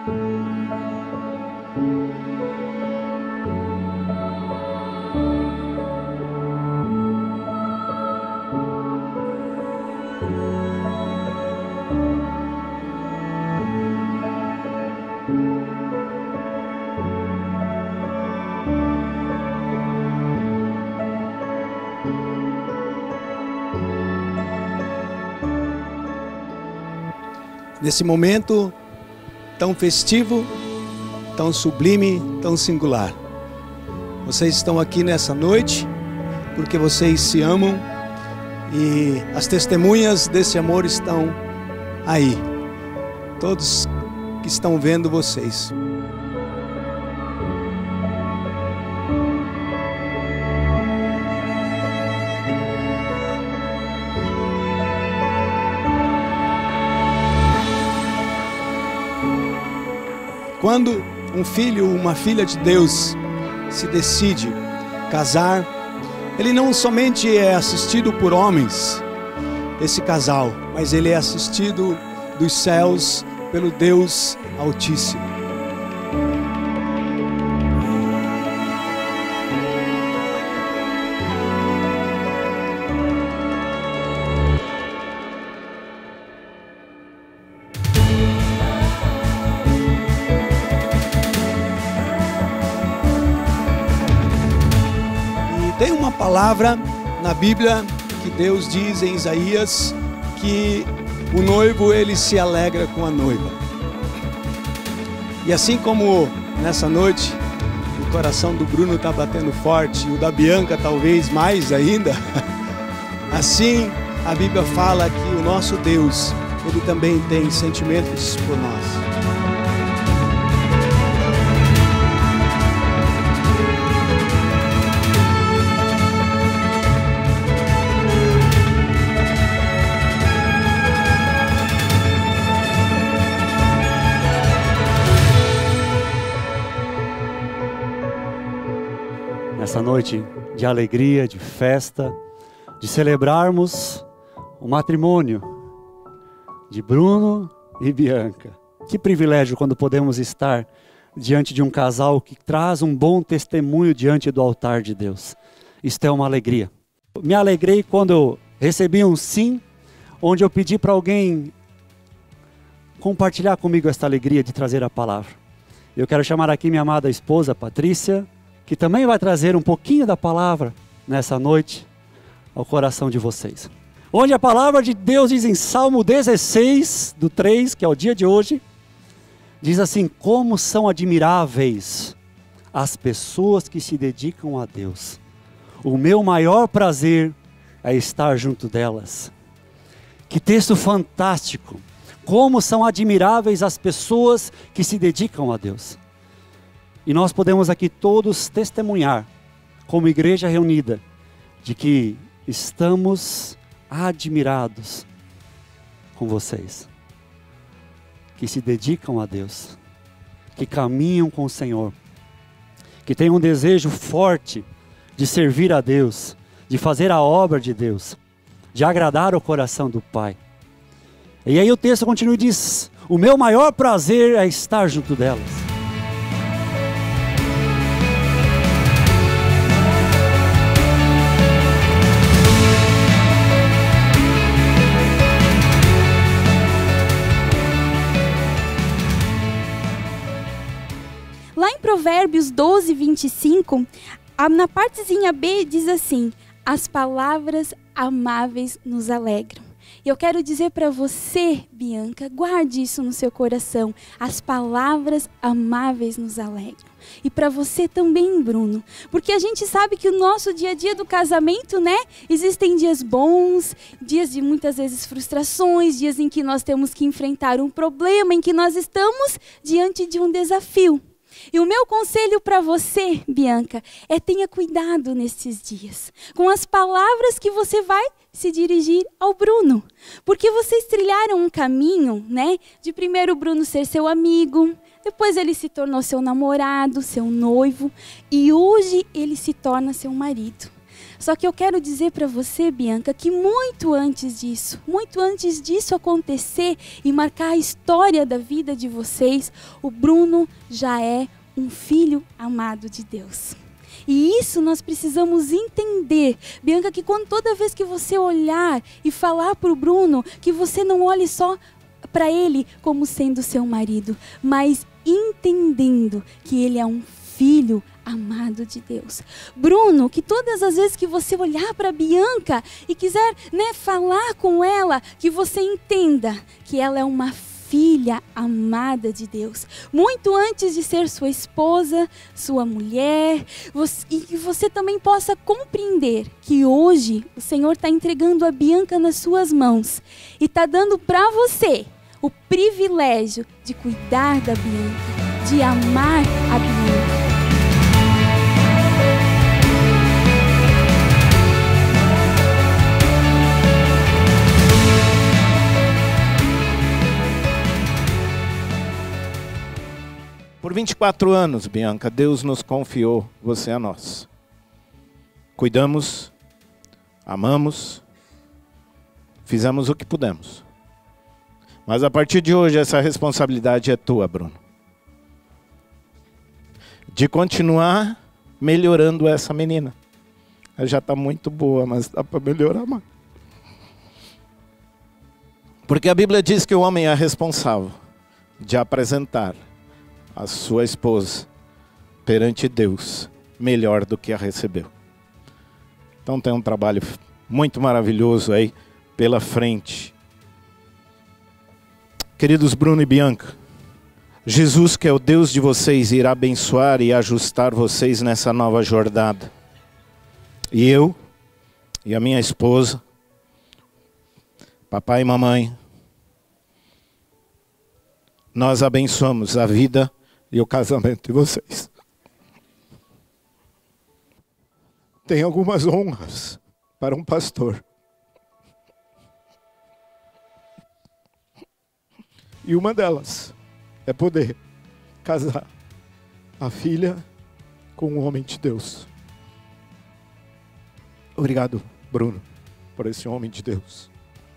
Nesse momento tão festivo, tão sublime, tão singular. Vocês estão aqui nessa noite porque vocês se amam e as testemunhas desse amor estão aí. Todos que estão vendo vocês. Quando um filho ou uma filha de Deus se decide casar, ele não somente é assistido por homens, esse casal, mas ele é assistido dos céus pelo Deus Altíssimo. Tem uma palavra na Bíblia que Deus diz em Isaías que o noivo ele se alegra com a noiva. E assim como nessa noite o coração do Bruno está batendo forte e o da Bianca talvez mais ainda, assim a Bíblia fala que o nosso Deus ele também tem sentimentos por nós. Essa noite de alegria, de festa, de celebrarmos o matrimônio de Bruno e Bianca. Que privilégio quando podemos estar diante de um casal que traz um bom testemunho diante do altar de Deus. Isto é uma alegria. Me alegrei quando eu recebi um sim, onde eu pedi para alguém compartilhar comigo esta alegria de trazer a palavra. Eu quero chamar aqui minha amada esposa, Patrícia, que também vai trazer um pouquinho da palavra nessa noite ao coração de vocês. Onde a palavra de Deus diz em Salmo 16, do 3, que é o dia de hoje, diz assim: como são admiráveis as pessoas que se dedicam a Deus. O meu maior prazer é estar junto delas. Que texto fantástico! Como são admiráveis as pessoas que se dedicam a Deus. E nós podemos aqui todos testemunhar, como igreja reunida, de que estamos admirados com vocês, que se dedicam a Deus, que caminham com o Senhor, que têm um desejo forte de servir a Deus, de fazer a obra de Deus, de agradar o coração do Pai. E aí o texto continua e diz: o meu maior prazer é estar junto delas. Lá em Provérbios 12, 25, na partezinha B diz assim: as palavras amáveis nos alegram. E eu quero dizer para você, Bianca, guarde isso no seu coração. As palavras amáveis nos alegram. E para você também, Bruno. Porque a gente sabe que o nosso dia a dia do casamento, né? Existem dias bons, dias de muitas vezes frustrações, dias em que nós temos que enfrentar um problema, em que nós estamos diante de um desafio. E o meu conselho para você, Bianca, é tenha cuidado nesses dias com as palavras que você vai se dirigir ao Bruno. Porque vocês trilharam um caminho, né? De primeiro o Bruno ser seu amigo, depois ele se tornou seu namorado, seu noivo, e hoje ele se torna seu marido. Só que eu quero dizer para você, Bianca, que muito antes disso acontecer e marcar a história da vida de vocês, o Bruno já é um filho amado de Deus. E isso nós precisamos entender, Bianca, que toda vez que você olhar e falar para o Bruno, que você não olhe só para ele como sendo seu marido, mas entendendo que ele é um filho amado de Deus. Bruno, que todas as vezes que você olhar para Bianca e quiser, falar com ela, que você entenda que ela é uma filha amada de Deus. Muito antes de ser sua esposa, sua mulher, e que você também possa compreender que hoje o Senhor está entregando a Bianca nas suas mãos e está dando para você o privilégio de cuidar da Bianca, de amar a Bianca. Por 24 anos, Bianca, Deus nos confiou você a nós. Cuidamos, amamos, fizemos o que pudemos. Mas a partir de hoje, essa responsabilidade é tua, Bruno. De continuar melhorando essa menina. Ela já está muito boa, mas dá para melhorar mais. Porque a Bíblia diz que o homem é responsável de apresentar a sua esposa perante Deus melhor do que a recebeu. Então tem um trabalho muito maravilhoso aí pela frente. Queridos Bruno e Bianca, Jesus, que é o Deus de vocês, irá abençoar e ajustar vocês nessa nova jornada. E eu e a minha esposa, papai e mamãe, nós abençoamos a vida e o casamento de vocês. Tem algumas honras para um pastor. E uma delas é poder casar a filha com um homem de Deus. Obrigado, Bruno, por esse homem de Deus.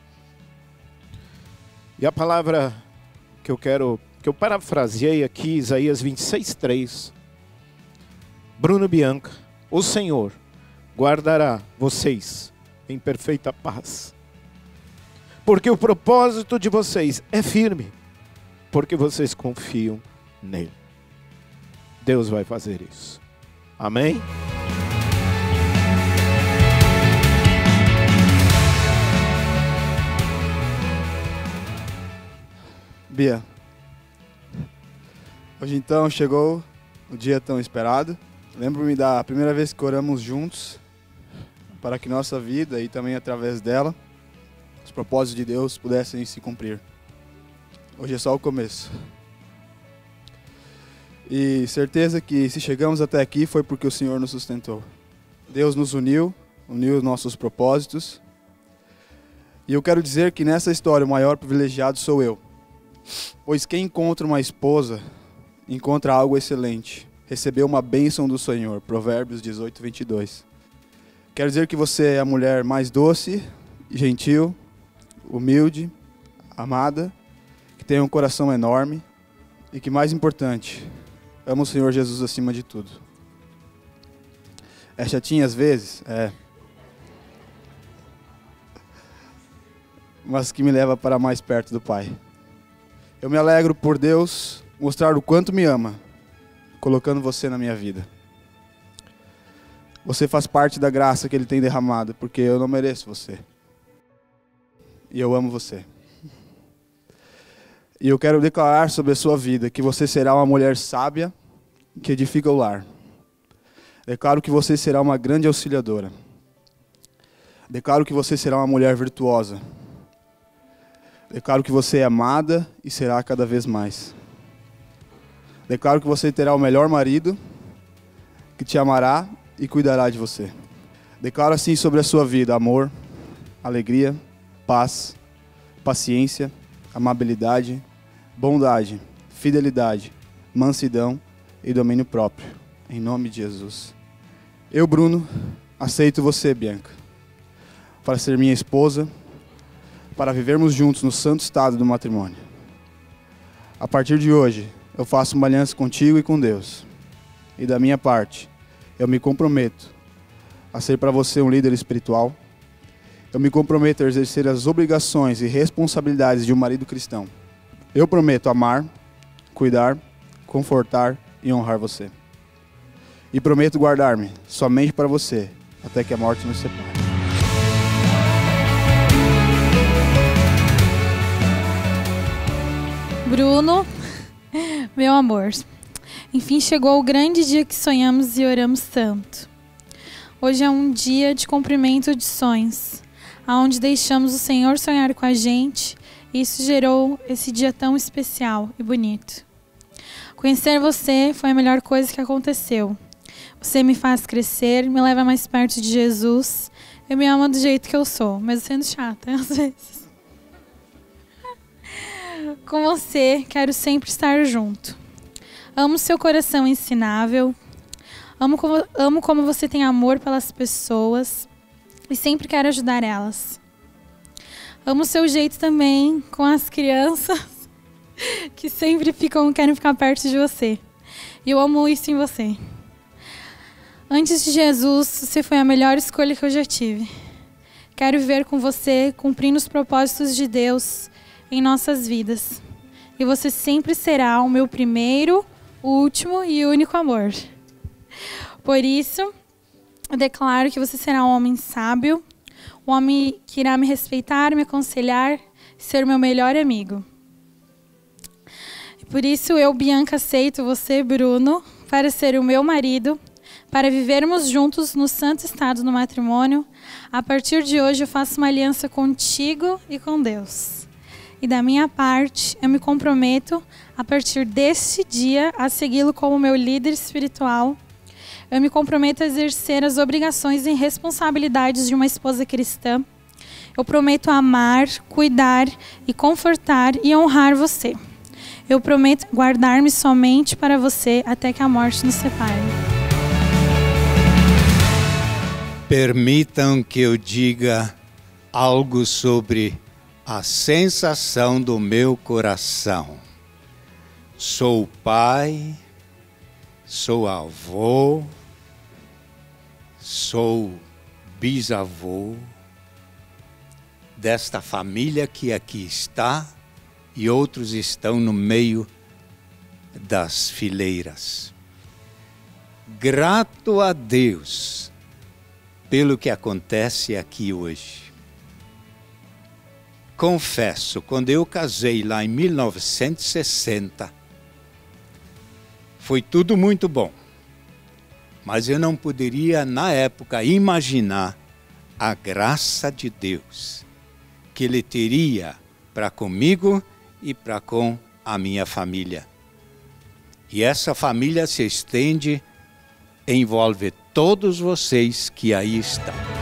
E a palavra que eu parafraseei aqui, Isaías 26:3. Bruno e Bianca, o Senhor guardará vocês em perfeita paz. Porque o propósito de vocês é firme, porque vocês confiam nele. Deus vai fazer isso. Amém? Bia, hoje então chegou o dia tão esperado. Lembro-me da primeira vez que oramos juntos para que nossa vida e também através dela os propósitos de Deus pudessem se cumprir. Hoje é só o começo. E certeza que se chegamos até aqui foi porque o Senhor nos sustentou. Deus nos uniu os nossos propósitos. E eu quero dizer que nessa história o maior privilegiado sou eu. Pois quem encontra uma esposa, encontra algo excelente. Recebeu uma bênção do Senhor. Provérbios 18:22. Quero dizer que você é a mulher mais doce, gentil, humilde, amada, que tem um coração enorme e que, mais importante, ama o Senhor Jesus acima de tudo. É chatinha às vezes? É. Mas que me leva para mais perto do Pai. Eu me alegro por Deus mostrar o quanto me ama, colocando você na minha vida. Você faz parte da graça que Ele tem derramado, porque eu não mereço você. E eu amo você. E eu quero declarar sobre a sua vida que você será uma mulher sábia que edifica o lar. Declaro que você será uma grande auxiliadora. Declaro que você será uma mulher virtuosa. Declaro que você é amada e será cada vez mais. Declaro que você terá o melhor marido, que te amará e cuidará de você. Declaro assim sobre a sua vida: amor, alegria, paz, paciência, amabilidade, bondade, fidelidade, mansidão e domínio próprio. Em nome de Jesus. Eu, Bruno, aceito você, Bianca, para ser minha esposa, para vivermos juntos no santo estado do matrimônio. A partir de hoje, eu faço uma aliança contigo e com Deus. E da minha parte, eu me comprometo a ser para você um líder espiritual. Eu me comprometo a exercer as obrigações e responsabilidades de um marido cristão. Eu prometo amar, cuidar, confortar e honrar você. E prometo guardar-me somente para você, até que a morte nos separe. Bruno, meu amor, enfim chegou o grande dia que sonhamos e oramos tanto. Hoje é um dia de cumprimento de sonhos, onde deixamos o Senhor sonhar com a gente, e isso gerou esse dia tão especial e bonito. Conhecer você foi a melhor coisa que aconteceu. Você me faz crescer, me leva mais perto de Jesus. Eu me amo do jeito que eu sou, mesmo sendo chata às vezes. Com você, quero sempre estar junto. Amo seu coração ensinável. Amo como você tem amor pelas pessoas e sempre quero ajudar elas. Amo seu jeito também com as crianças que sempre querem ficar perto de você. E eu amo isso em você. Antes de Jesus, você foi a melhor escolha que eu já tive. Quero viver com você, cumprindo os propósitos de Deus em nossas vidas. E você sempre será o meu primeiro, último e único amor. Por isso, eu declaro que você será um homem sábio, um homem que irá me respeitar, me aconselhar, ser meu melhor amigo. Por isso, eu, Bianca, aceito você, Bruno, para ser o meu marido, para vivermos juntos no santo estado do matrimônio. A partir de hoje, eu faço uma aliança contigo e com Deus. E da minha parte, eu me comprometo, a partir deste dia, a segui-lo como meu líder espiritual. Eu me comprometo a exercer as obrigações e responsabilidades de uma esposa cristã. Eu prometo amar, cuidar e confortar e honrar você. Eu prometo guardar-me somente para você até que a morte nos separe. Permitam que eu diga algo sobre a sensação do meu coração. Sou pai, sou avô, sou bisavô desta família que aqui está e outros estão no meio das fileiras. Grato a Deus pelo que acontece aqui hoje. Confesso, quando eu casei lá em 1960, foi tudo muito bom. Mas eu não poderia, na época, imaginar a graça de Deus que Ele teria para comigo e para com a minha família. E essa família se estende, envolve todos vocês que aí estão.